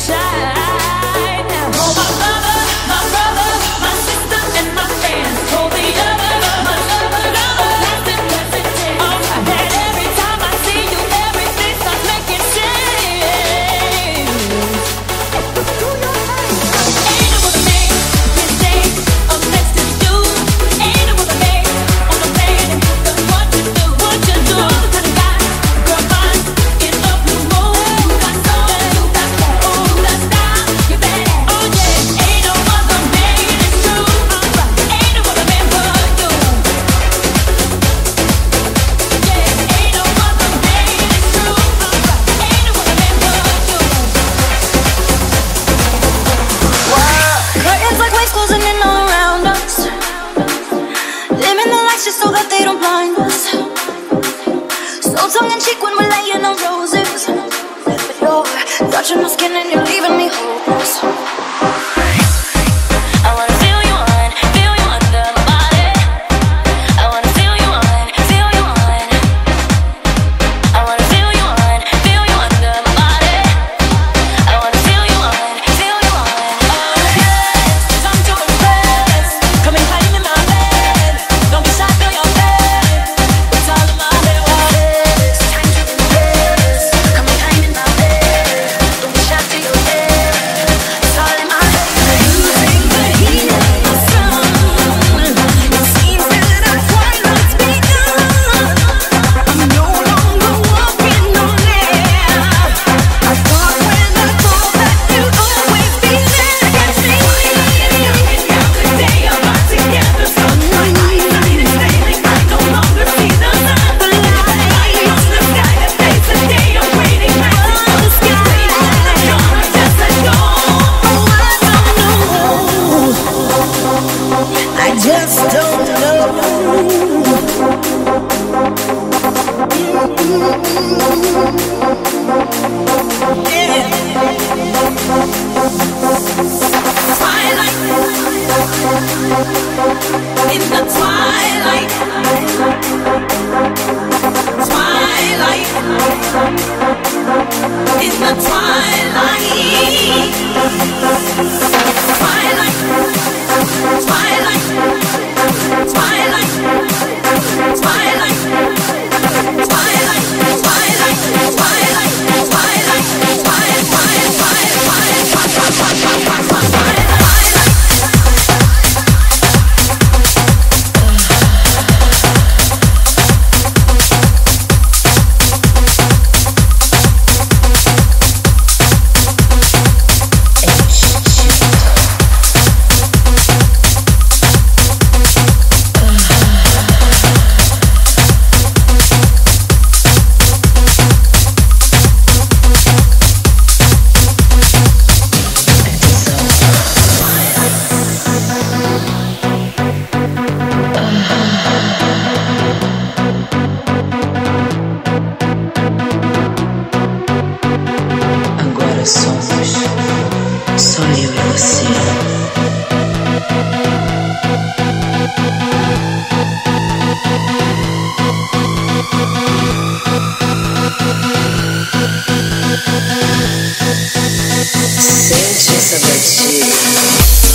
Just so that they don't blind us. So tongue-in-cheek when we're laying on roses. But you're touching my skin and you're leaving me hopeless. I wanna feel you under my body. I wanna feel you on. I wanna feel you under my body. I wanna feel you on. Oh yes, time to impress. Come and hide in my bed. Don't be shy. Just don't know. Yeah. Twilight, in the twilight, twilight, in the twilight, twilight, twilight. Twilight, twilight, twilight, twilight, twilight, só eu e você. Sente essa batida.